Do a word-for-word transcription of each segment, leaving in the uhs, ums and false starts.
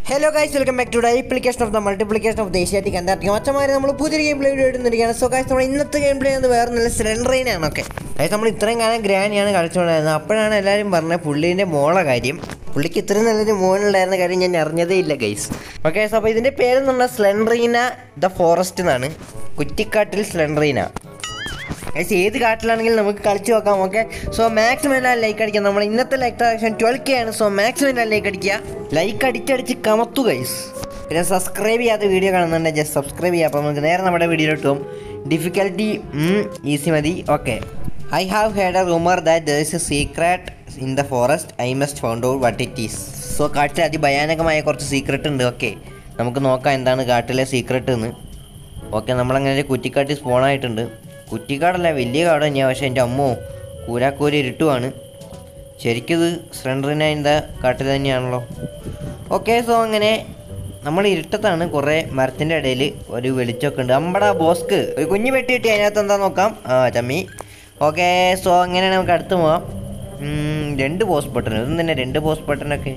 Hello guys, welcome back to the application of the multiplication of the Asiatic and that Yamachamari. We will play gameplay video. So guys, we will play gameplay on the Slendrina. Okay. Guys, we will play a granny and culture. Upon a line burner, pulley in a mola guidium. Pulley kitchen and the moon and the guardian Arna guys. Okay, so by the parent on the Slendrina, the forest in Anna. Kutikatil Slendrina. I see the Catalan culture. Okay, so maximum I like it. I'm in the like action twelve K, so maximum I like it. Like it, come up to guys. Subscribe to the video and just subscribe to the video. Difficulty mm, easy. Okay. I have heard a rumor that there is a secret in the forest. I must find out what it is. So, Katil adi bayanakamaaya secret undu. Okay. Namukku nokka endana Kaatile secret ennu. Okay, nammal angane Kuttikatti spawn aayittundu. Kuttikadalla veliya kaadu thanneya പക്ഷേ എൻ്റെ അമ്മോ കൂരാക്കൂരി ഇരുട്ടുവാണ്. ശരിക്കും ഇത് സ്ലെൻഡറിന in the കാട്ടിൽ തന്നെയാണല്ലോ. Okay, so അങ്ങനെ നമ്മൾ ഇരുട്ടത്താണ്. കുറേ മരത്തിൻ്റെ ഇടയിൽ ഒരു വെളിച്ചമൊക്കെ ഉണ്ട്. അമ്പടാ ബോസ്ക്ക് ഒരു കുഞ്ഞ് വെട്ടി കിട്ടി. അതിനകത്ത് എന്താ നോക്കാം. ആ ചമ്മി. ഓക്കെ, സോ അങ്ങനെ നമുക്ക് അടുത്ത് പോകാം. രണ്ട് ബോസ് ബട്ടൺ ഇതും തന്നെ രണ്ട് ബോസ് ബട്ടണൊക്കെ.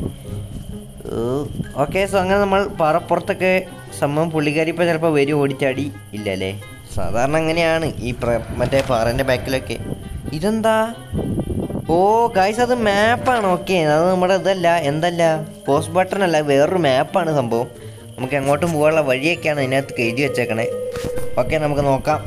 ഓക്കെ, സോ അങ്ങനെ നമ്മൾ പാറപ്പുറത്തൊക്കെ സംഭവം പുള്ളിക്കാരി ഇപ്പോൾ ചിലപ്പോൾ വരും ഓടിച്ചാടി ഇല്ല അല്ലേ. സാധാരണ അങ്ങനെയാണ് ഈ മറ്റേ പാറേൻ്റെ ബാക്കിലൊക്കെ. ഇതെന്താ? ഓ ഗൈസ്, അത് മാപ്പാണ്. ഓക്കെ, അത് നമ്മുടെ ഇതല്ല എന്തല്ല പോസ്റ്റ് ബട്ടൺ അല്ല, വേറൊരു മാപ്പാണ് സംഭവം. നമുക്ക് എങ്ങോട്ടും പോകാനുള്ള വഴിയൊക്കെയാണ് അതിനകത്ത് എഴുതി വെച്ചേക്കണേ. ഓക്കെ, നമുക്ക് നോക്കാം.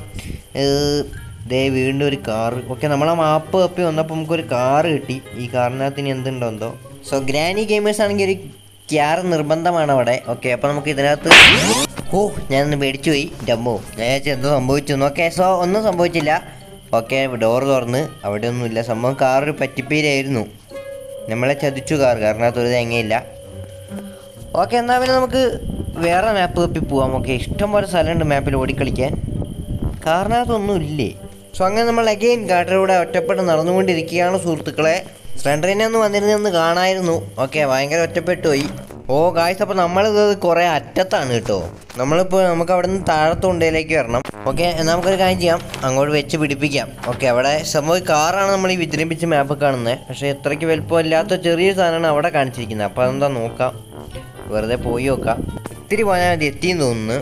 ദേ വീണ്ടും ഒരു കാറ്. ഓക്കെ, നമ്മളെ മാപ്പ് തപ്പി വന്നപ്പോൾ നമുക്കൊരു കാറ് കിട്ടി. ഈ കാറിനകത്ത് ഇനി എന്തുണ്ടോ എന്തോ. സോ ഗ്രാനി ഗെയിമേഴ്സ് ആണെങ്കിൽ ഒരു ക്യാർ നിർബന്ധമാണ് അവിടെ. ഓക്കെ, അപ്പോൾ നമുക്ക് ഇതിനകത്ത് ഓ ഞാനൊന്ന് പേടിച്ചു പോയി. ഡമ്മോ, ഞാൻ വിചാരിച്ചു എന്തോ സംഭവിച്ചു. ഓക്കെ, സോ ഒന്നും സംഭവിച്ചില്ല. ഓക്കെ, ഡോർ തുറന്ന് അവിടെ ഒന്നുമില്ല. സംഭവം കാറൊരു പറ്റിപ്പേരായിരുന്നു. നമ്മളെ ചതിച്ചു കാർ, കാറിനകത്ത് ഒരു തേങ്ങയില്ല. ഓക്കെ, എന്നാൽ പിന്നെ നമുക്ക് വേറെ മാപ്പ് തപ്പി പോവാം. ഓക്കെ, ഇഷ്ടംപോലെ സ്ഥലമുണ്ട് മാപ്പിൽ ഓടിക്കളിക്കാൻ. കാറിനകത്തൊന്നും ഇല്ലേ. സോ അങ്ങനെ നമ്മൾ അഗെയിൻ കാട്ടിലൂടെ ഒറ്റപ്പെട്ട് നടന്നുകൊണ്ടിരിക്കുകയാണ് സുഹൃത്തുക്കളെ. സ്ലെൻഡറിനെ ഒന്ന് വന്നിരുന്നെന്ന് കാണായിരുന്നു. ഓക്കെ, ഭയങ്കര ഒറ്റപ്പെട്ടു പോയി. ഓ ഗായ്സ്, അപ്പോൾ നമ്മളിത് കുറേ അറ്റത്താണ് കേട്ടോ. നമ്മളിപ്പോൾ നമുക്ക് അവിടെ നിന്ന് താഴത്തുണ്ടയിലേക്ക് വരണം. ഓക്കെ, എന്നാൽ നമുക്കൊരു കാര്യം ചെയ്യാം, അങ്ങോട്ട് വെച്ച് പിടിപ്പിക്കാം. ഓക്കെ, അവിടെ സംഭവം കാറാണ് നമ്മൾ ഈ വിജൃംഭിച്ച് മാപ്പ് കാണുന്നത്. പക്ഷേ എത്രയ്ക്ക് വലുപ്പമില്ലാത്ത ചെറിയൊരു സാധനമാണ് അവിടെ കാണിച്ചിരിക്കുന്നത്. അപ്പോൾ അതെന്താ നോക്കാം, വെറുതെ പോയി നോക്കാം. ഇത്തിരി പോയാൽ മതി, എത്തിയെന്ന് തോന്നുന്നു.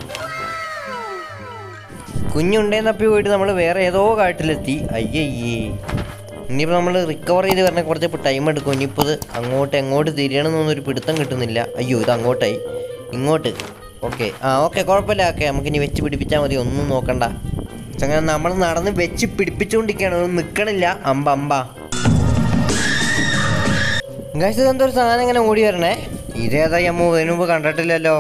കുഞ്ഞുണ്ടേന്നപ്പി പോയിട്ട് നമ്മൾ വേറെ ഏതോ കാട്ടിലെത്തി. അയ്യയ്യേ, ഇനിയിപ്പോൾ നമ്മൾ റിക്കവർ ചെയ്ത് വരണ കുറച്ച് ടൈം എടുക്കും. ഇനിയിപ്പോൾ ഇത് അങ്ങോട്ട് എങ്ങോട്ട് തിരിയണമെന്നൊന്നൊരു പിടുത്തം കിട്ടുന്നില്ല. അയ്യോ, ഇത് അങ്ങോട്ടായി, ഇങ്ങോട്ട്. ഓക്കെ, ആ ഓക്കെ, കുഴപ്പമില്ല. ഓക്കെ, നമുക്കിനി വെച്ച് പിടിപ്പിച്ചാൽ മതി, ഒന്നും നോക്കണ്ട. അങ്ങനെ നമ്മൾ നടന്ന് വെച്ച് പിടിപ്പിച്ചുകൊണ്ടിരിക്കുകയാണ്, ഒന്നും നിൽക്കണില്ല. അമ്പ അമ്പ ഗൈസ്, ഇതെന്തോ ഒരു സാധനം ഇങ്ങനെ ഓടി വരണേ. ഇതേതാ അമ്മ, ഇതിനു മുമ്പ് കണ്ടിട്ടില്ലല്ലോ.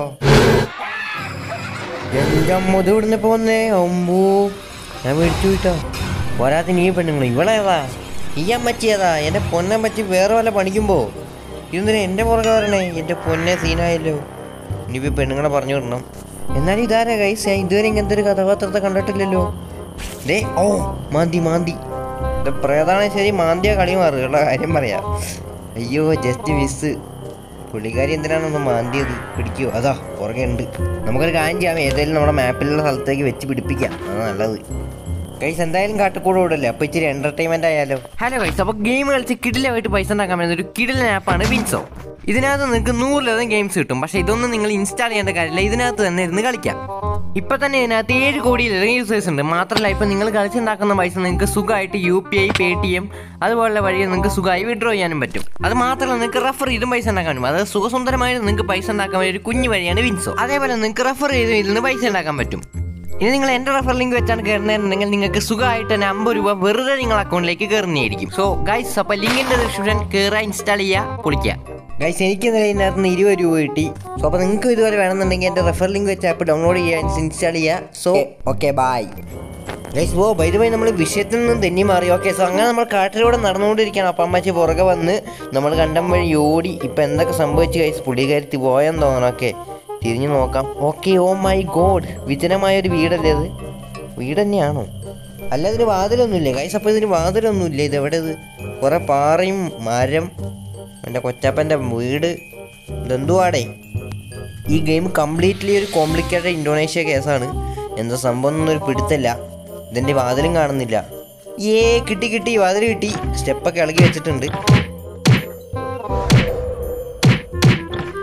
എൻ്റെ അമ്മ, ഇത് ഇവിടുന്ന് ഇപ്പോൾ വന്നേ. അമ്പൂ, ഞാൻ മേടിച്ചു പോയിട്ടോ. പോരാത്തിന് ഈ പെണ്ണുങ്ങൾ ഇവളേതാ, ഈ അമ്മച്ചി ഏതാ? എൻ്റെ പൊന്നമ്മച്ചി വേറെ വല്ല പണിക്കുമ്പോൾ ഇതൊന്നിനും എൻ്റെ പുറകെ വരണേ. എൻ്റെ പൊന്നെ സീനായല്ലോ. ഇനിയിപ്പോൾ പെണ്ണുങ്ങളെ പറഞ്ഞു വിടണം. എന്നാലും ഇതാരാ ഗൈസ്, ഞാൻ ഇതുവരെ ഇങ്ങനത്തെ ഒരു കഥാപാത്രത്തെ കണ്ടിട്ടില്ലല്ലോ. ദേ, ഓ മാന്തി മാന്തി. ഇത് പ്രേതാണ് ശരി, മാന്തിയ കളി മാറുകയുള്ള കാര്യം പറയാം. അയ്യോ, ജസ്റ്റ് മിസ്. പുള്ളിക്കാരി എന്തിനാണെന്ന് മാന്തിയത്, പിടിക്കുമോ? അതാ പുറകെ ഉണ്ട്. നമുക്കൊരു കാര്യം ചെയ്യാം, ഏതായാലും നമ്മുടെ മാപ്പിലുള്ള സ്ഥലത്തേക്ക് വെച്ച് പിടിപ്പിക്കാം, അതാണ് നല്ലത്. ഗൈസ്, എന്തായാലും കാട്ടിക്കൂടെ ഓടല്ലേ, അപ്പോൾ ഇച്ചിരി എൻ്റർടൈൻമെൻ്റ് ആയാലോ. ഹലോ ഗൈസ്, അപ്പോൾ ഗെയിം കളിച്ച് കിടിലായിട്ട് പൈസ ഉണ്ടാക്കാൻ പറ്റുന്ന ഒരു കിടിലൻ ആപ്പാണ് വിൻസോ. ഇതിനകത്ത് നിങ്ങൾക്ക് നൂറിലധികം ഗെയിംസ് കിട്ടും. പക്ഷേ ഇതൊന്നും നിങ്ങൾ ഇൻസ്റ്റാൾ ചെയ്യേണ്ട കാര്യമില്ല, ഇതിനകത്ത് തന്നെ ഇരുന്ന് കളിക്കാം. ഇപ്പം തന്നെ ഇതിനകത്ത് ഏഴ് കോടിയിലധികം യൂസേഴ്സ് ഉണ്ട്. മാത്രമല്ല, ഇപ്പം നിങ്ങൾ കളിച്ചുണ്ടാക്കുന്ന പൈസ നിങ്ങൾക്ക് സുഖമായിട്ട് U P I, Paytm അതുപോലുള്ള വഴി നിങ്ങൾക്ക് സുഖമായി വിഡ്രോ ചെയ്യാനും പറ്റും. അത് മാത്രമല്ല, നിങ്ങൾക്ക് റെഫർ ചെയ്തും പൈസ ഉണ്ടാക്കാൻ പറ്റും. അത് സുഖസുന്ദരമായിട്ട് നിങ്ങൾക്ക് പൈസ ഉണ്ടാക്കാൻ പറ്റിയ ഒരു കുഞ്ഞു വഴിയാണ് വിൻസോ. അതേപോലെ നിങ്ങൾക്ക് റെഫർ ചെയ്ത് ഇതിൽ നിന്ന് പൈസ ഉണ്ടാക്കാൻ പറ്റും. ഇനി നിങ്ങൾ എൻ്റെ റെഫർ ലിങ്ക് വെച്ചാണ് കയറുന്നതെന്നുണ്ടെങ്കിൽ നിങ്ങൾക്ക് സുഖമായിട്ട് തന്നെ അമ്പത് രൂപ വെറുതെ നിങ്ങൾ അക്കൗണ്ടിലേക്ക് കയറുന്നതായിരിക്കും. സോ ഗൈസ്, അപ്പോൾ ലിങ്കിൻ്റെ ഡിസ്ക്രിപ്ഷൻ കയറുക, ഇൻസ്റ്റാൾ ചെയ്യുക, പൊളിക്കുക. ഗൈസ്, എനിക്ക് ഇതിനകത്ത് നിന്ന് ഇരുപത് രൂപ കിട്ടി. സോ അപ്പോൾ നിങ്ങൾക്ക് ഇതുപോലെ വേണമെന്നുണ്ടെങ്കിൽ എൻ്റെ റെഫർ ലിങ്ക് വെച്ച് ആപ്പ് ഡൗൺലോഡ് ചെയ്യുക, ഇൻസ്റ്റാൾ ചെയ്യുക. So okay, bye guys. Oh by the way, നമ്മൾ വിഷയത്തിൽ നിന്നും തെന്നി മാറി. ഓക്കെ, സോ അങ്ങനെ നമ്മൾ കാട്ടിലൂടെ നടന്നുകൊണ്ടിരിക്കുകയാണ്. അപ്പം അമ്മച്ചി പുറകെ വന്ന് നമ്മൾ കണ്ടം വഴി ഓടി. ഇപ്പം എന്തൊക്കെ സംഭവിച്ചു ഗൈസ്, പുള്ളിക്കാരത്തി പോയെന്ന് തോന്നണം. ഓക്കെ, തിരിഞ്ഞു നോക്കാം. ഓക്കെ, ഓ മൈ ഗോഡ്, വിജനമായൊരു വീടല്ലേ അത്? വീട് തന്നെയാണോ? അല്ല, ഇതിന് വാതിലൊന്നുമില്ലേ ഗൈസ്? അപ്പോൾ ഇതിന് വാതിലൊന്നുമില്ല. ഇതെവിടെ? ഇത് കുറേ പാറയും മരം, എൻ്റെ കൊച്ചാപ്പൻ്റെ വീട്. ഇതെന്തുവാടേ? ഈ ഗെയിം കംപ്ലീറ്റ്ലി ഒരു കോംപ്ലിക്കേറ്റഡ് ഇന്തോനേഷ്യ കേസാണ്. എന്താ സംഭവം എന്നൊരു പിടുത്തല്ല. ഇതിൻ്റെ വാതിലും കാണുന്നില്ല. ഏ കിട്ടി കിട്ടി, വാതിൽ കിട്ടി. സ്റ്റെപ്പൊക്കെ ഇളകി വെച്ചിട്ടുണ്ട്.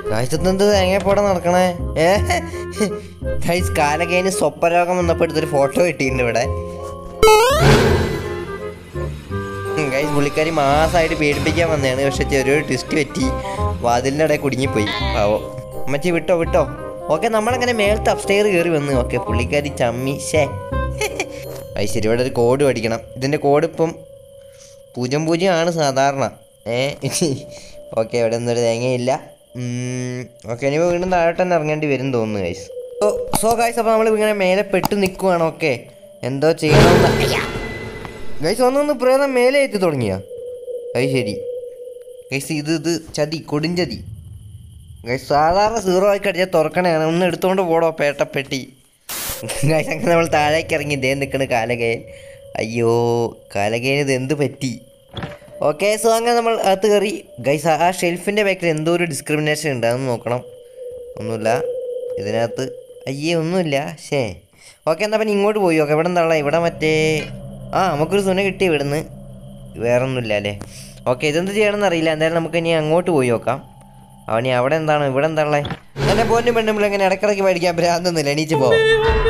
ഗൈസെന്ത് തേങ്ങപ്പോടെ നടക്കണേ ഏ ഗൈസ് കാലകേന് സ്വപ്നരോഗം വന്നപ്പോൾ എടുത്തൊരു ഫോട്ടോ കിട്ടിയിട്ടുണ്ട് ഇവിടെ. ഗൈസ് പുള്ളിക്കാരി മാസമായിട്ട് പേടിപ്പിക്കാൻ വന്നതാണ്. പക്ഷെ ചെറിയൊരു ട്വിസ്റ്റ് പറ്റി, വാതിലിൻ്റെ ഇടയിൽ കുടുങ്ങിപ്പോയി. പാവോ. അമ്മച്ചി വിട്ടോ വിട്ടോ. ഓക്കെ നമ്മളങ്ങനെ മേലത്തെ അപ്സ്റ്റെയർ കയറി വന്ന്. ഓക്കെ പുള്ളിക്കാരി ചമ്മി ഷേ ഗൈസ് ശരി. ഇവിടെ ഒരു കോഡ് പഠിക്കണം. ഇതിൻ്റെ കോഡ് ഇപ്പം പൂജ്യം പൂജ്യം ആണ് സാധാരണ. ഏ ഓക്കെ ഇവിടെ ഒന്നും ഒരു തേങ്ങയില്ല. ഓക്കെ ഇനിയിപ്പോൾ വീണ്ടും താഴോട്ട് തന്നെ ഇറങ്ങേണ്ടി വരും തോന്നുന്നു ഗൈസ്. ഓ സോ ഗൈസ് അപ്പോൾ നമ്മൾ ഇങ്ങനെ മേലെ പെട്ട് നിൽക്കുവാണ്. ഓക്കെ എന്തോ ചെയ്യണമെന്ന് ഗൈസ് ഒന്നൊന്ന് പ്രേതം മേലെ എത്തി തുടങ്ങിയ. അത് ശരി ഗൈസ് ഇത് ഇത് ചതി കൊടുഞ്ചതി ഗൈസ്. സാധാരണ സീറോ ആയി കടിച്ചാൽ തുറക്കണയാണ്. ഒന്ന് എടുത്തുകൊണ്ട് പോടോ പേട്ടപ്പെട്ടി ഗൈസ്. അങ്ങനെ നമ്മൾ താഴേക്ക് ഇറങ്ങി. ഇതേ നിൽക്കണ് കാലകേൻ. അയ്യോ കാലകേന് ഇത് എന്ത് പറ്റി? ഓക്കെ സോ അങ്ങനെ നമ്മൾ അകത്ത് കയറി ഗൈസ്. ആ ഷെൽഫിൻ്റെ ബാക്കിൽ എന്തോ ഒരു ഡിസ്ക്രിമിനേഷൻ ഉണ്ട്, അതൊന്ന് നോക്കണം. ഒന്നുമില്ല ഇതിനകത്ത്. അയ്യേ ഒന്നുമില്ല ശേ. ഓക്കെ എന്നാൽ പിന്നെ ഇങ്ങോട്ട് പോയി നോക്കാം. ഇവിടെ എന്താ ഇവിടെ മറ്റേ ആ നമുക്കൊരു സുന കിട്ടി ഇവിടുന്ന്. വേറെ ഒന്നുമില്ല അല്ലേ. ഓക്കെ ഇതെന്ത് ചെയ്യണമെന്ന് അറിയില്ല. എന്തായാലും നമുക്ക് ഇനി അങ്ങോട്ട് പോയി നോക്കാം. അവനി അവിടെ എന്താണ് ഇവിടെ എന്താ ഉള്ളത്? എന്നെ പോലും പെണ്ണുമ്പോൾ എങ്ങനെ ഇടക്കിടയ്ക്ക് മേടിക്കാൻ ഭ്രാന്തൊന്നുമില്ല. എണീച്ച് പോവാം.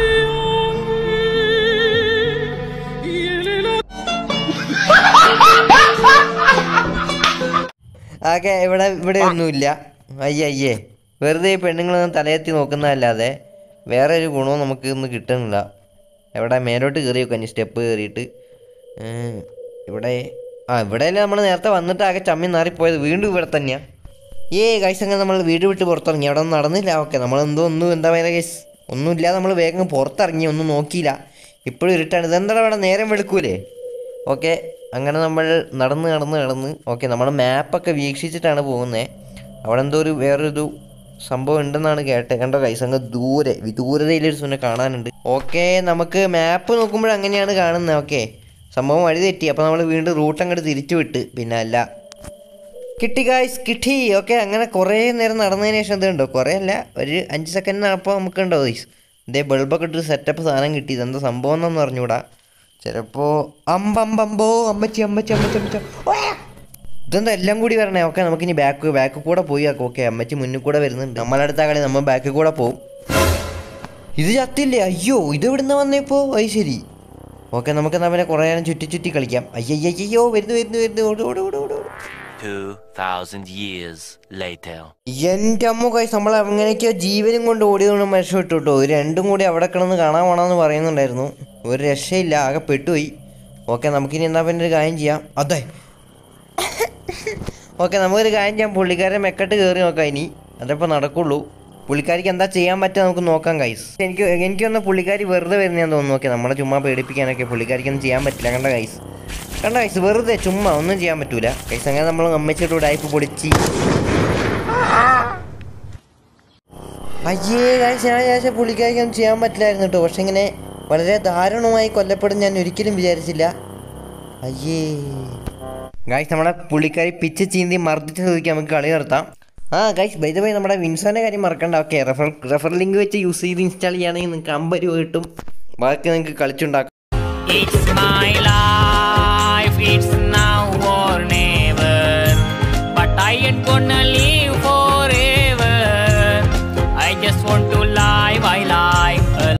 ഓക്കെ ഇവിടെ ഇവിടെ ഒന്നുമില്ല. അയ്യേ അയ്യേ വെറുതെ പെണ്ണുങ്ങളൊന്നും തലയെത്തി നോക്കുന്നതല്ലാതെ വേറെ ഒരു ഗുണവും നമുക്ക് ഇന്ന് കിട്ടുന്നില്ല. എവിടെ മേലോട്ട് കയറി വെക്കാം. സ്റ്റെപ്പ് കയറിയിട്ട് ഇവിടെ ആ ഇവിടെയല്ലേ നമ്മൾ നേരത്തെ വന്നിട്ട് ആകെ ചമ്മി നാറിപ്പോയത്. വീണ്ടും ഇവിടെ തന്നെയാണ്. ഏ ഗൈസ് അങ്ങനെ നമ്മൾ വീട് വിട്ട് പുറത്തിറങ്ങി. അവിടെ ഒന്നും നടന്നില്ല. ഓക്കെ നമ്മളെന്തോ ഒന്നും എന്താ പറയുക ഗൈസ് ഒന്നുമില്ലാതെ നമ്മൾ വേഗം പുറത്തിറങ്ങി. ഒന്നും നോക്കിയില്ല. ഇപ്പോഴും ഇരുട്ടാണ്. ഇതെന്താ ഇവിടെ നേരം വെളുക്കൂലേ? ഓക്കെ അങ്ങനെ നമ്മൾ നടന്ന് നടന്ന് നടന്ന് ഓക്കെ നമ്മൾ മാപ്പൊക്കെ വീക്ഷിച്ചിട്ടാണ് പോകുന്നത്. അവിടെ എന്തോ ഒരു വേറൊരു സംഭവം ഉണ്ടെന്നാണ് കേട്ടത്. കണ്ടോ ഗൈസ് അങ്ങ് ദൂരെ വിദൂരതയിലൊരു സുനെ കാണാനുണ്ട്. ഓക്കെ നമുക്ക് മാപ്പ് നോക്കുമ്പോൾ അങ്ങനെയാണ് കാണുന്നത്. ഓക്കെ സംഭവം വഴി തെറ്റി. അപ്പോൾ നമ്മൾ വീണ്ടും റൂട്ട് അങ്ങോട്ട് തിരിച്ചു വിട്ട്. പിന്നെ അല്ല കിട്ടി ഗൈസ് കിട്ടി. ഓക്കെ അങ്ങനെ കുറേ നേരം നടന്നതിന് ശേഷം ഇതുണ്ടോ കുറേ അല്ല ഒരു അഞ്ച് സെക്കൻഡിന് അപ്പോൾ നമുക്കുണ്ടോ ഗൈസ് ഇതേ ബൾബൊക്കെ ഇട്ട് സെറ്റപ്പ് സാധനം കിട്ടി. ഇതെന്താ സംഭവം എന്നൊന്നും അറിഞ്ഞൂടാ. ചിലപ്പോൾ അമ്പമ്പമ്പോ അമ്മച്ചി അമ്മച്ചി അമ്മച്ചി അമ്മച്ച ഇതെന്താ എല്ലാം കൂടി വരണേ. ഓക്കെ നമുക്കിനി ബാക്ക് ബാക്ക് കൂടെ പോയി ആക്കും. ഓക്കെ അമ്മച്ചി മുന്നിൽ കൂടെ വരുന്നുണ്ട്. നമ്മളടുത്ത കളി നമ്മൾ ബാക്കിൽ കൂടെ പോവും. ഇത് ചത്തില്ലേ? അയ്യോ ഇത് ഇവിടുന്ന് വന്നേപ്പോൾ അത് ശരി. ഓക്കെ നമുക്ക് എന്നാൽ പിന്നെ കുറേ നേരം ചുറ്റി ചുറ്റി കളിക്കാം. അയ്യയ്യോ വരുന്നു വരുന്നു വരുന്നു ഓട് ഓട് ഓട് ഓട്. എൻ്റെ അമ്മ കൈസ് നമ്മൾ എങ്ങനെയൊക്കെയോ ജീവനും കൊണ്ട് ഓടിയതുകൊണ്ട് രക്ഷപ്പെട്ടു കേട്ടോ. ഒരു രണ്ടും കൂടി അവിടെ കിടന്ന് കാണാൻ വേണമെന്ന് പറയുന്നുണ്ടായിരുന്നു. ഒരു രക്ഷയില്ല, ആകെ പെട്ടുപോയി. ഓക്കെ നമുക്കിനി എന്താ പിന്നെ ഒരു കാര്യം ചെയ്യാം. അതെ ഓക്കെ നമുക്കൊരു കാര്യം ചെയ്യാം. പുള്ളിക്കാരെ മെക്കെട്ട് കയറി നോക്കാം ഇനി. അതപ്പോൾ നടക്കുള്ളൂ. പുള്ളിക്കാരിക്ക് എന്താ ചെയ്യാൻ പറ്റുക നമുക്ക് നോക്കാം ഗൈസ്. എനിക്ക് എനിക്കൊന്ന് പുള്ളിക്കാരി വെറുതെ വരുന്നതെന്ന് തോന്നുന്നു. ഓക്കെ നമ്മളെ ചുമ്മാ പേടിപ്പിക്കാനൊക്കെ പുള്ളിക്കാരിക്കൊന്നും ചെയ്യാൻ പറ്റില്ല. കണ്ട ഗൈസ് കണ്ട ഗൈസ് വെറുതെ ചുമ്മാ ഒന്നും ചെയ്യാൻ പറ്റൂല ഗൈസ്. അങ്ങനെ നമ്മൾ അമ്മച്ചിട്ട് ഉടായ്പ് പൊടിച്ച് അയ്യേ ഗൈസ് ഞാൻ വിചാരിച്ച പുള്ളിക്കാരിക്കൊന്നും ചെയ്യാൻ പറ്റില്ലായിരുന്നു കേട്ടോ. പക്ഷെ ഇങ്ങനെ വളരെ ദാരുണമായി കൊല്ലപ്പെടും ഞാൻ ഒരിക്കലും വിചാരിച്ചില്ല. അയ്യേ ഗൈസ് നമ്മളെ പുള്ളിക്കാരി പിച്ച് ചീന്തി മർദ്ദിച്ച് ചോദിക്കാൻ നമുക്ക് കളി നിർത്താം. ആ ഗൈസ് ബൈ ദ വേ നമ്മുടെ വിൻസോൻ്റെ കാര്യം മറക്കണ്ട. ഓക്കെ റെഫർ റെഫർ ലിങ്ക് വെച്ച് യൂസ് ചെയ്ത് ഇൻസ്റ്റാൾ ചെയ്യുകയാണെങ്കിൽ നിങ്ങൾക്ക് അമ്പത് രൂപ കിട്ടും. ബാക്കി നിങ്ങൾക്ക് കളിച്ചുണ്ടാക്കാം. It's my life, it's now or never, but I ain't gonna leave.